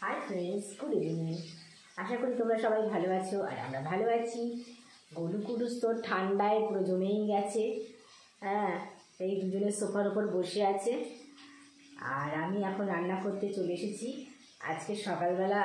High friends, good evening. আশা করি তোমরা সবাই ভালো আছো আর আমরা ভালো আছি। গলু কুটুস তো ঠান্ডায় পুরো জমেই গেছে। হ্যাঁ, এই দুজনের সোফার ওপর বসে আছে আর আমি এখন রান্না করতে চলে এসেছি। আজকে সকালবেলা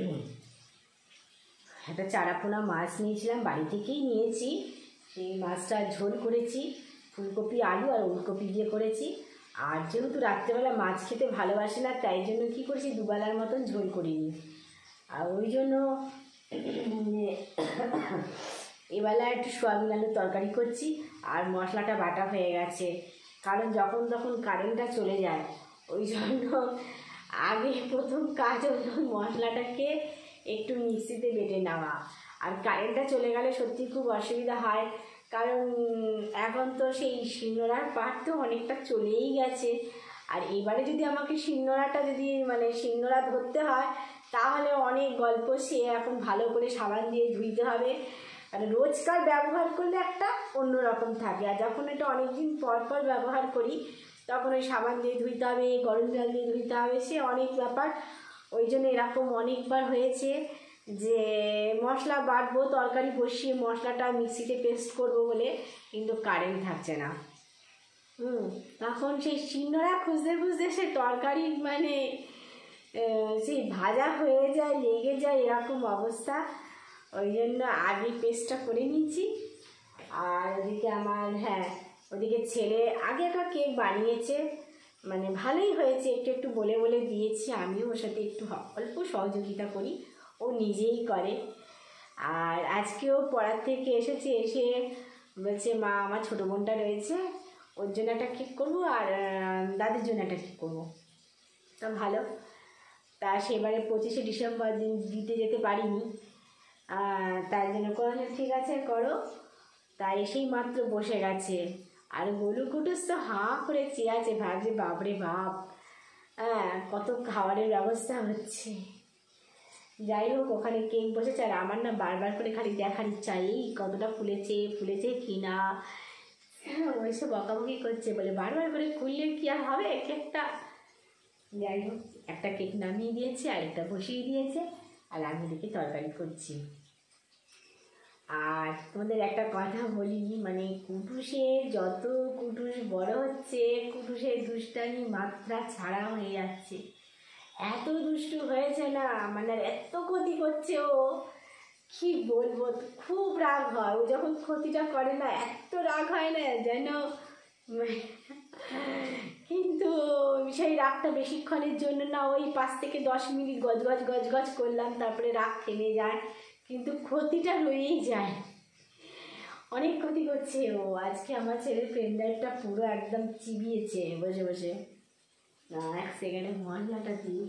একটা চারাপোনা মাছ নিয়েছিলাম, বাড়ি থেকেই নিয়েছি। সেই মাছটা ঝোল করেছি, ফুলকপি আলু আর ওলকপি দিয়ে করেছি। আর যেহেতু রাত্রেবেলা মাছ খেতে ভালোবাসে না, তাই জন্য কী করেছি, দুবেলার মতন ঝোল করিনি। আর ওই জন্য এবেলা একটু সোয়াবিন আলুর তরকারি করছি আর মশলাটা বাটা হয়ে গেছে। কারণ যখন তখন কারেন্টটা চলে যায়, ওই জন্য আগে প্রথম কাজ হলো মশলাটাকে একটু মিক্সিতে বেটে নেওয়া। আর কারেন্টটা চলে গেলে সত্যি খুব অসুবিধা হয়, কারণ এখন তো সেই শিলনোড়ার পাট তো অনেকটা চলেই গেছে। আর এবারে যদি আমাকে শিলনোড়াটা শিলনোড়া ধরতে হয়, তাহলে অনেক গল্প। সে এখন ভালো করে সাবান দিয়ে ধুইতে হবে। আর রোজকার ব্যবহার করলে একটা অন্যরকম থাকে, আর যখন এটা অনেক দিন পর পর ব্যবহার করি তখন ওই সাবান দিয়ে ধুইতে হবে, গরম জল দিয়ে ধুইতে হবে, সে অনেক ব্যাপার। ওই জন্য এরকম অনেকবার হয়েছে যে মশলা বাটবো, তরকারি বসিয়ে মশলাটা মিক্সিতে পেস্ট করবো বলে, কিন্তু কারেন্ট থাকছে না। তখন সেই শিলনোড়া খুঁজতে খুঁজতে সে তরকারি সেই ভাজা হয়ে যায়, লেগে যায়, এরকম অবস্থা। ওই জন্য আগে পেস্টটা করে নিয়েছি। আর ওদিকে ওদিকে ছেলে আগে একটা কেক বানিয়েছে, ভালোই হয়েছে, একটু একটু বলে বলে দিয়েছি, আমিও ওর সাথে একটু অল্প সহযোগিতা করি, ও নিজেই করে। আর আজকেও পড়ার থেকে এসেছে, এসে বলছে, মা আমার ছোটো বোনটা রয়েছে, ওর জন্য একটা কেক করবো আর দাদির জন্য একটা কেক করবো। তা ভালো। তা সেবারে 25শে ডিসেম্বর দিন দিতে যেতে পারিনি, তার জন্য করলে ঠিক আছে করো। তা এসেই মাত্র বসে গেছে। আর গলু কুটুস তো হাঁ করে চেয়ে আছে, ভাবছে বাপরে বাপ, কত খাবারের ব্যবস্থা হচ্ছে। যাই হোক, ওখানে কেক বসেছে আর আমার না বারবার করে খালি দেখার ইচ্ছা, এই কতটা ফুলেছে কি না। ওইসব বকাবকি করছে, বলে বারবার করে খুললে কি আর হবে কেকটা। যাই হোক, একটা কেক নামিয়ে দিয়েছে, আরেকটা বসিয়ে দিয়েছে, আর আমি দেখি তরকারি করছি। আর তোমাদের একটা কথা বলি, কুটুসের যত কুটুস বড় হচ্ছে, কুটুসের দুষ্টামি মাত্রা ছাড়া হয়ে যাচ্ছে। এত দুষ্টু হয়েছে না, এত ক্ষতি করছে ও, কি বলবো। খুব রাগ হয় ও যখন ক্ষতিটা করে না, এত রাগ হয় না যেন। কিন্তু সেই রাগটা বেশিক্ষণের জন্য না, ওই 5 থেকে 10 মিনিট গজ করলাম, তারপরে রাগ থেমে যায়, কিন্তু ক্ষতিটা রয়েই যায়। অনেক ক্ষতি করছে ও। আজকে আমার ছেলের পেনড্রাইভটা পুরো একদম চিবিয়েছে বসে বসে। না, 1 সেকেন্ডে মশলাটা দিয়ে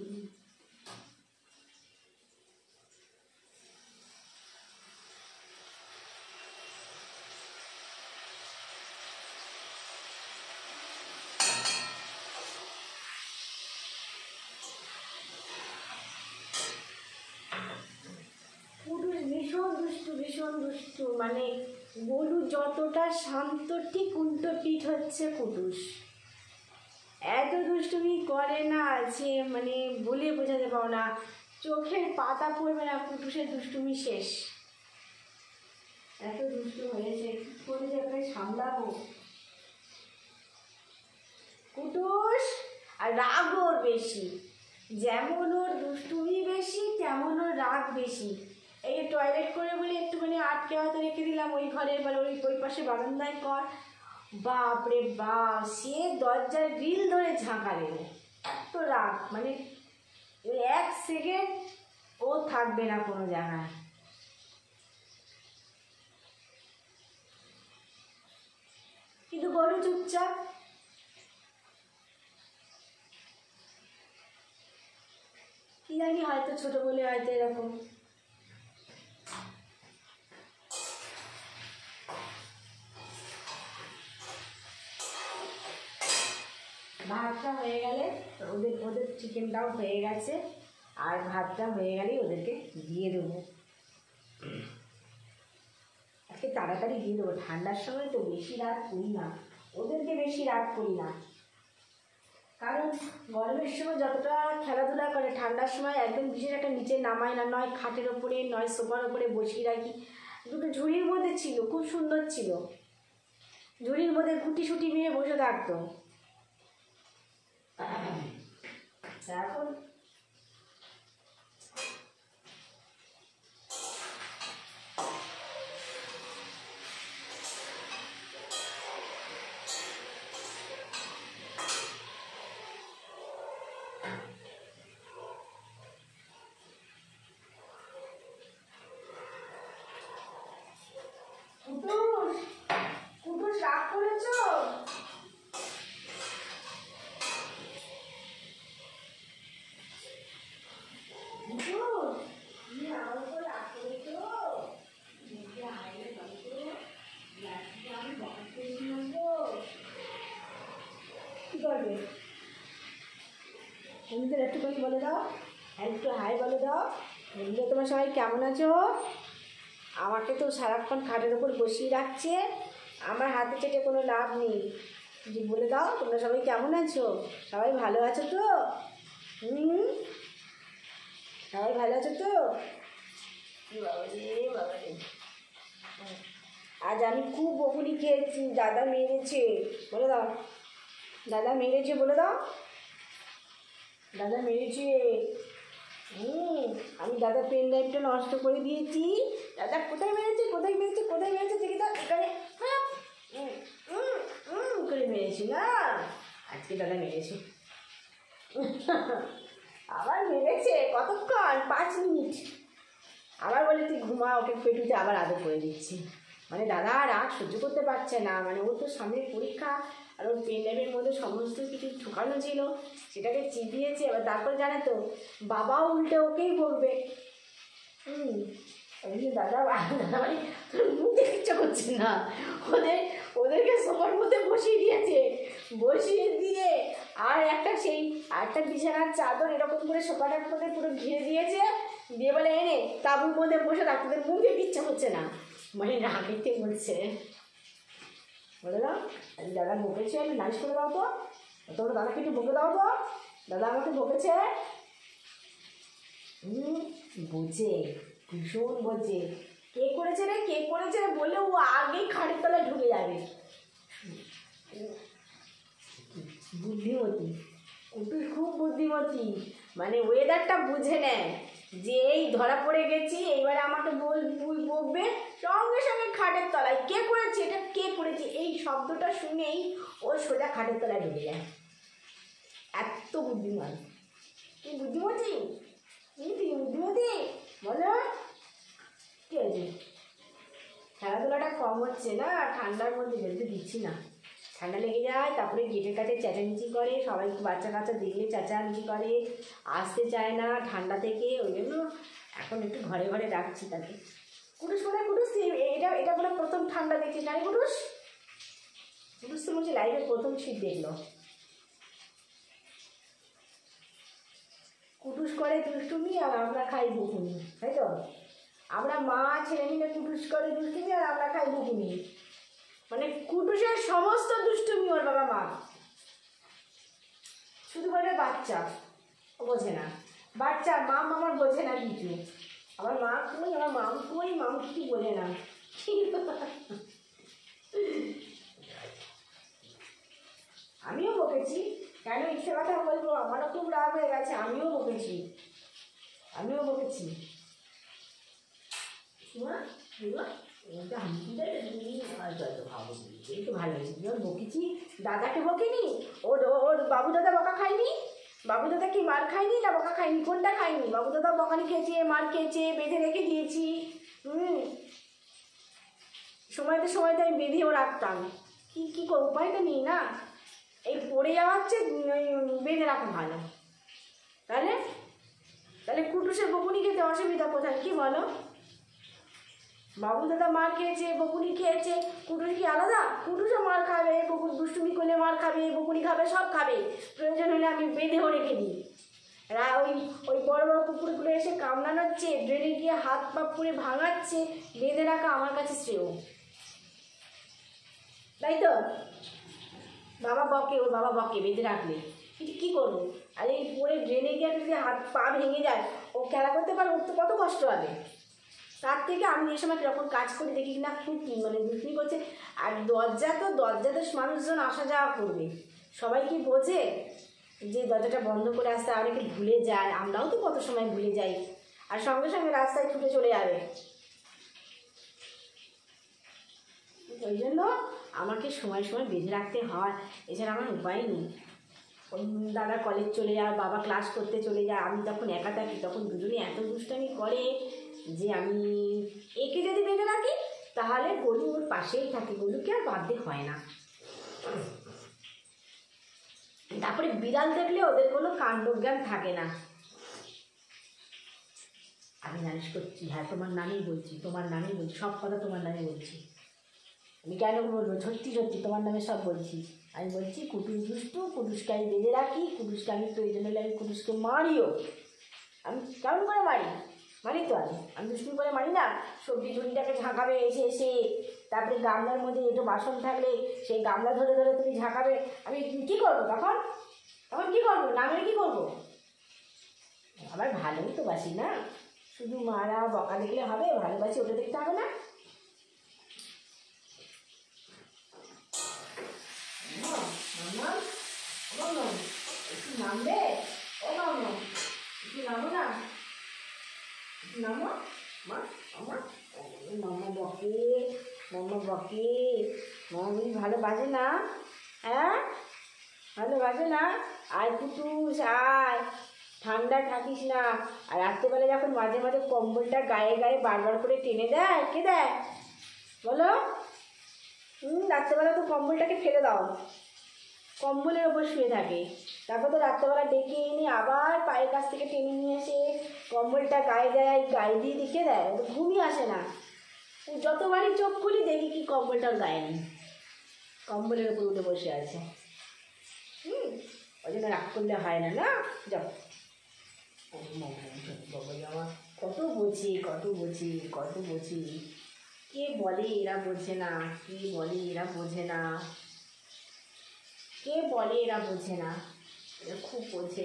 ভীষণ দুষ্টু। গলু যতটা শান্ত, ঠিক উল্টো পিঠ হচ্ছে কুটুস। এত দুষ্টুমি করে না যে বলে বোঝাতে পারো না, চোখের পাতা পড়বে না, কুটুসের দুষ্টুমি শেষ। এত দুষ্টু হয়েছে, করে যাকে সামলাবো কুটুস। আর রাগ ওর বেশি, যেমন ওর দুষ্টুমি বেশি তেমন ওর রাগ বেশি। এই টয়লেট করে বলে একটুখানি আটকে হয়তো রেখে দিলাম ওই ঘরের, ওই পাশে বারান্দায় কর, বাপরে বাপ, সে দরজায় গ্রিল ধরে ঝাঁকা দেবে। এত রাগ, 1 সেকেন্ড ও থাকবে না কোনো জায়গায়। কিন্তু গরু চুপচাপ। কি জানি, হয়তো ছোট বলে হয়তো এরকম। ভাতটা হয়ে গেলে ওদের চিকেনটাও হয়ে গেছে, আর ভাতটা হয়ে গেলেই ওদেরকে দিয়ে দেবো। আজকে তাড়াতাড়ি দিয়ে দেবো, ঠান্ডার সময় তো বেশি রাত করি না, ওদেরকে বেশি রাত করি না। কারণ গরমের সময় যতটা খেলাধুলা করে ঠান্ডার সময় একদম বিশেষ একটা নিচে নামায় না, নয় খাটের ওপরে নয় সোফার ওপরে বসিয়ে রাখি। দুটো ঝুড়ির মধ্যে ছিল, খুব সুন্দর ছিল, ঝুড়ির মধ্যে গুটি সুটি মেরে বসে থাকতো। এখন কুটুস রাগ করেছো? কি করবে? বন্ধুদের একটুখানি বলে দাও, একটু হাই বলে দাও। বন্ধুরা তোমরা সবাই কেমন আছো? আমাকে তো সারাক্ষণ খাটের ওপর বসিয়ে রাখছে, আমার হাতে চেটে কোনো লাভ নেই। যে বলে দাও তোমরা সবাই কেমন আছো? সবাই ভালো আছো তো? সবাই ভালো আছো তো? বাবা রে বাবা রে, আজ আমি খুব বকুনি খেয়েছি, দাদা মেরেছে। বলে দাও, দাদা মেরেছে বলে দাও। দাদা মেরেছে। আমি দাদা পেন ড্রাইভটা নষ্ট করে দিয়েছি। দাদা কোথায় মেরেছে, কোথায় মেরেছে, কোথায় মেরেছে দেখি তো, এখানে করে মেরেছি না, আজকে দাদা মেরেছে। আবার মেরেছে কতক্ষণ? 5 মিনিট। আবার বলে তুই ঘুমা, ওকে পেটুতে আবার আদর করে দিচ্ছি। মানে দাদা রাগ সহ্য করতে পারছে না, মানে ওর তো সামনের পরীক্ষা, আর ওর পেন ড্রাইভের মধ্যে সমস্ত কিছু ঢুকানো ছিল, সেটাকে চিবিয়েছে। এবার তারপরে জানে তো বাবাও উল্টে ওকেই বলবে। দাদা মানে তোর মুখ দেখতে ইচ্ছা করছে না, ওদেরকে সবার মধ্যে বসিয়ে দিয়েছে, বসিয়ে দিয়ে আর একটা বিছানার চাদর এরকম করে সোফাটার মধ্যে পুরো ঘিরে দিয়েছে, দিয়ে বলে এনে তাঁবুর মধ্যে বসে থাক, তোদের মুখ দেখতে ইচ্ছা করছে না। মানে রাগিতে বলছে। বলে দাও দাদা বকেছে, আমি নাইস করে দাও তো, তোমরা দাদাকে একটু বকে দাও তো, দাদা আমাকে বকেছে। বোঝে, ভীষণ বোঝে। কে করেছে রে, কে করেছে রে বললে ও আগেই খাটের তলায় ঢুকে যাবে। বুদ্ধিমতী, কুটুস খুব বুদ্ধিমতী, মানে ওয়েদারটা বুঝে নেয় যে এই ধরা পড়ে গেছি, এইবারে আমাকে বকবে, সঙ্গে সঙ্গে খাটের তলায়। কে করেছে এটা, কে করেছে এই শব্দটা শুনেই ও সোজা খাটের তলায় ঢুকে যায়। এত বুদ্ধিমান। তুই বুদ্ধিমতী, তুই বুদ্ধিমতী বলো। কি হয়েছে? খেলাধুলাটা কম হচ্ছে না, ঠান্ডার মধ্যে বেরোতে দিচ্ছি না, ঠান্ডা লেগে যায়। তারপরে গেটের কাছে চেঁচামেচি করে, সবাই বাচ্চা কাচ্চা দেখলে চেঁচামেচি করে, আসতে চায় না ঠান্ডা থেকে। ওই জন্য এখন একটু ঘরে ঘরে রাখছি তাকে। কুটুস বলে, কুটুস এটা বলে প্রথম ঠান্ডা দেখছিস না কুটুস? কুটুস তো বলছি লাইফে প্রথম শীত দেখলো। কুটুস করে দুষ্টুমি আর আমরা খাই বকুনি, তাই তো? আমরা মা ছেলে মিলে কুটুস করে দুষ্টুমি আর আমরা খাই বকুনি। মানে কুটুসের সমস্ত দুষ্টুমি ওর বাবা মা, শুধু বলে বাচ্চা, ও বোঝে না। বাচ্চা মাম আমার বোঝে না কিছু। আমার মা কই, আমার মাম কই, মাম কিছু বোঝে না। আমিও বকেছি, কেন ইচ্ছে কথা বলবো, আমারও খুব রাগ হয়ে গেছে, আমিও বকেছি। ভালো হয়েছে, বকেছি, দাদাকে বকিনি। ওর বাবু দাদা বকা খায়নি, বাবু দাদা কি মার খায়নি না বকা খায়নি? কোনটা খায়নি? বাবু দাদা বকানি খেয়েছে, মার খেয়েছে, বেঁধে রেখে দিয়েছি। সময়তে আমি বেঁধেও রাখতাম। কি করবো, উপায় তো নেই না। এই পড়ে যাওয়ার চেয়ে বেঁধে রাখা ভালো। তাহলে কুটুসের বকুনি খেতে অসুবিধা কোথায়, কি বলো? বাবু দাদা মার খেয়েছে, বকুনি খেয়েছে, কুটুস কি আলাদা? কুটুসও মার খাবে, বকুন দুষ্টুমি করলে মার খাবে, বকুনি খাবে, সব খাবে। প্রয়োজন হলে আমি বেঁধেও রেখে দিই। ওই বড় বড় কুকুরগুলো এসে কামড়ানোচ্ছে, ড্রেনে গিয়ে হাত পা পুড়ে ভাঙাচ্ছে, বেঁধে রাখা আমার কাছে শ্রেয়, তাই তো? বাবা বকে, ওর বাবা বকে বেঁধে রাখলে। কী করবো? আর এই পরে ড্রেনে গিয়ে যদি হাত পা ভেঙে যায়, ও খেলা করতে পারে, ওর তো কত কষ্ট হবে। তার থেকে আমি এই সময় যখন কাজ করি দেখি না খুব মানে দুষ্মি করছে। আর দরজাতে মানুষজন আসা যাওয়া করবে, সবাই কি বোঝে যে দরজাটা বন্ধ করে আসতে, অনেকে ভুলে যায়, আমরাও তো কত সময় ভুলে যাই, আর সঙ্গে সঙ্গে রাস্তায় ছুটে চলে যাবে। ওই জন্য আমাকে সময় সময় বেঁধে রাখতে হয়, এছাড়া আমার উপায় নেই। দাদা কলেজ চলে যায়, বাবা ক্লাস করতে চলে যায়, আমি তখন একা থাকি, তখন দুজনে এত দুষ্টামি করে যে আমি একে যদি বেঁধে রাখি তাহলে গরু ওর পাশেই থাকে, গরুকে আর বাদ দিয়ে হয় না। তারপরে বিড়াল দেখলে ওদের কোনো কাণ্ডজ্ঞান থাকে না। আমি জানিস করছি, হ্যাঁ তোমার নামেই বলছি, তোমার নামেই বলছি, সব কথা তোমার নামে বলছি। আমি কেন বলবো, সত্যি সত্যি তোমার নামে সব বলছি। আমি বলছি কুটুস দুষ্টু, কুটুসকে আমি বেঁধে রাখি, কুটুসকে আমি প্রয়োজন হলে আমি কুটুসকে মারিও। আমি কেমন করে মারি তো আমি দুষ্টু করে মারি না। সবজি ঝুড়িটাকে ঝাঁকাবে এসে এসে, তারপরে গামলার মধ্যে একটু বাসন থাকলে সেই গামলা ধরে ধরে তুমি ঝাঁকাবে। আমি কী করবো তখন? কী করবো? নামের কী করবো? আবার ভালোই তো বাসি না, শুধু মারা বকা দেখলে হবে? ভালোবাসি ওটা দেখতে হবে না? একটু নামবে? ও মামা একটু নামো না, একটু নামো। মামা বকে, মামি ভালোবাসে না? হ্যাঁ ভালোবাসে না? আয় কুটুস আয়, ঠান্ডা থাকিস না। আর রাত্রেবেলা যখন মাঝে মাঝে কম্বলটা গায়ে গায়ে বারবার করে টেনে দেয়, কে দেয় বলো? রাত্রেবেলা তো কম্বলটাকে ফেলে দাও, কম্বলের ওপর শুয়ে থাকে। তারপর তো রাত্রেবেলা ডেকে এনে আবার পায়ের কাছ থেকে টেনে নিয়ে এসে কম্বলটা গায়ে দেয়, গায়ে দিয়ে রেখে দেয়, তো ঘুমই আসে না। যতবারই চোখ খুলি দেখি কি কম্বলটার গায়ে নেই, কম্বলের ওপর উঠে বসে আছে। ওই জন্য রাগ করলে হয় না, না যাও। আমার কত বুঝি কে বলে এরা বোঝে না, এরা খুব বোঝে।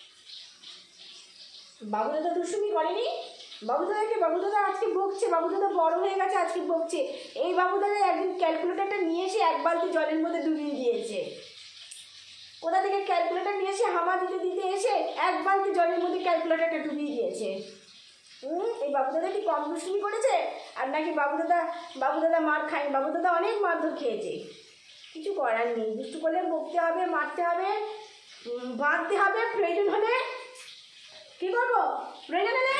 বাবুদাদা দুষ্টুমি করেনি? বাবুদাদা আজকে বকছে, বাবুদাদা বড় হয়ে গেছে, আজকে বকছে। এই বাবুদাদা একদিন ক্যালকুলেটারটা নিয়ে এসে এক বালতি জলের মধ্যে ডুবিয়ে দিয়েছে। কোথা থেকে ক্যালকুলেটার নিয়ে এসে হামা দিতে এসে এক বালতি জলের মধ্যে ক্যালকুলেটারটা ডুবিয়ে দিয়েছে। এই বাবুদাদা কি কম দুষ্টুমি করেছে? আর নাকি বাবুদাদা মার খায়নি? বাবুদাদা অনেক মারধর খেয়েছে, কিছু করার নেই। দুষ্টু করলে বকতে হবে, মারতে হবে, বাঁধতে হবে, প্রয়োজন হলে কী করবো? প্রয়োজন হলে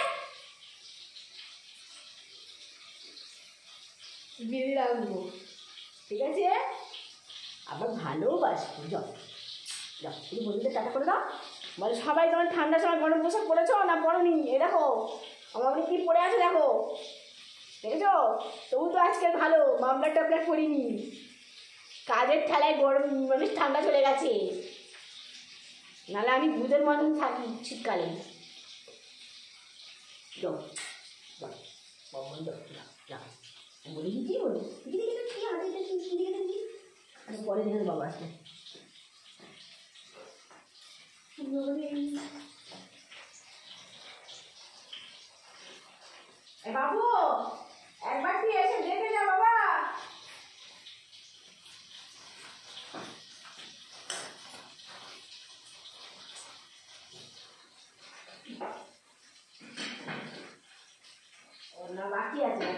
বেঁধে রাখবো, ঠিক আছে? আবার ভালোবাসবো। যাও তুমি বন্ধুদের টাকা করে দাও, বলে সবাই তোমার ঠান্ডার সময় গরম পোশাক পরেছ না পরনি? এ দেখো আমার কি পরে আছে দেখো, দেখেছো? তবু তো আজকে ভালো মামলা টামলা করিনি, কাজের ঠেলায় গরম মানে ঠান্ডা চলে গেছে, নাহলে আমি দুধের মতন থাকি শীতকালে। বলে দিচ্ছি পরে দেখে বাবা আসবে। বাবু একবার তুই এসে দেখে যা বাবা। না বাকি আছে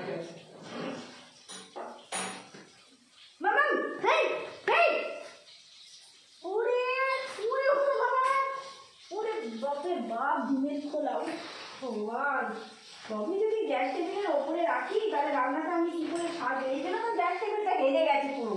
মামাম। হেই হেই ওরে ওরে ওরে বাবা, ওরে বাপরে বাপ, ডিমের খোলা ভগবান। সবই যদি গ্যাস টেবিলের ওপরে রাখি তাহলে রান্নাটা আমি কী করে সাজবো? এই জন্য তো গ্যাস টেবিলটা হেরে গেছে পুরো।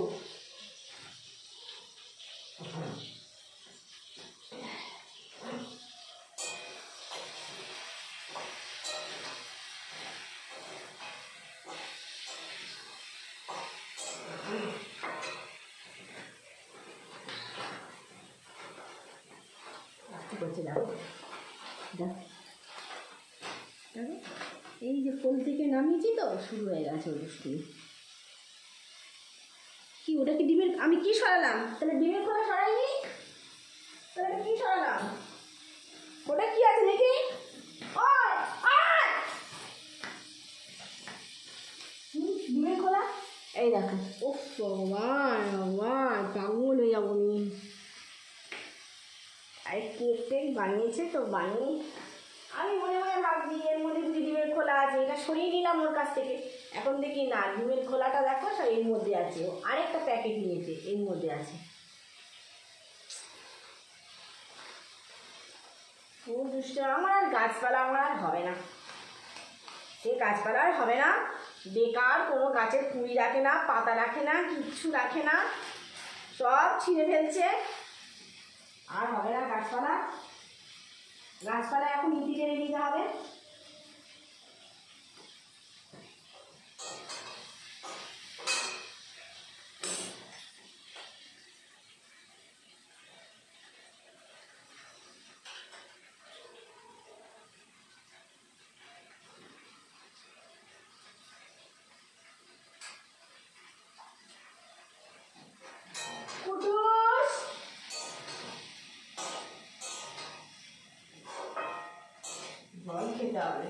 করছে দেখো এই যে কোল থেকে নামিয়েছি তো শুরু হয়ে গেছে ওর দুষ্টুমি। কি ওটা কি ডিমের? আমি কি সরালাম? তাহলে ডিমের খোলা সরাইনি, তাহলে কি এই দেখো, ও ভগবান ভগবান, পাগল হয়ে যাবো আমি। আর কেক টেক বানিয়েছে তো, বানিয়ে আমি মনে মনে ভাবছি এর মধ্যে যদি ডিমের খোলা আছে, এটা সরিয়ে নিলাম ওর কাছ থেকে। এখন দেখি না, ডিমের খোলাটা দেখো সব এর মধ্যে আছে। ও আরেকটা প্যাকেট নিয়েছে, এর মধ্যে আছে। ও দুষ্ট। আমার আর গাছপালা আমার আর হবে না, সে গাছপালা আর হবে না। বেকার কোনো গাছের কুড়ি রাখে না, পাতা রাখে না, কিচ্ছু রাখে না, সব ছিঁড়ে ফেলছে। আর হবে না গাছপালা। গাছপালা এখন ইতি টেনে দিতে হবে। কুটুস, জল খেতে হবে।